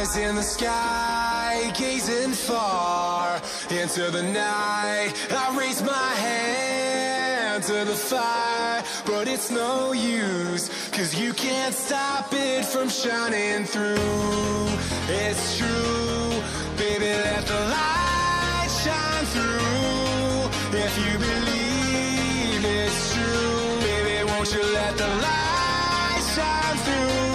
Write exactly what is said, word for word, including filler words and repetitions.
in the sky, gazing far into the night. I raise my hand to the fire, but it's no use, 'cause you can't stop it from shining through. It's true, baby, let the light shine through. If you believe it's true, baby, won't you let the light shine through?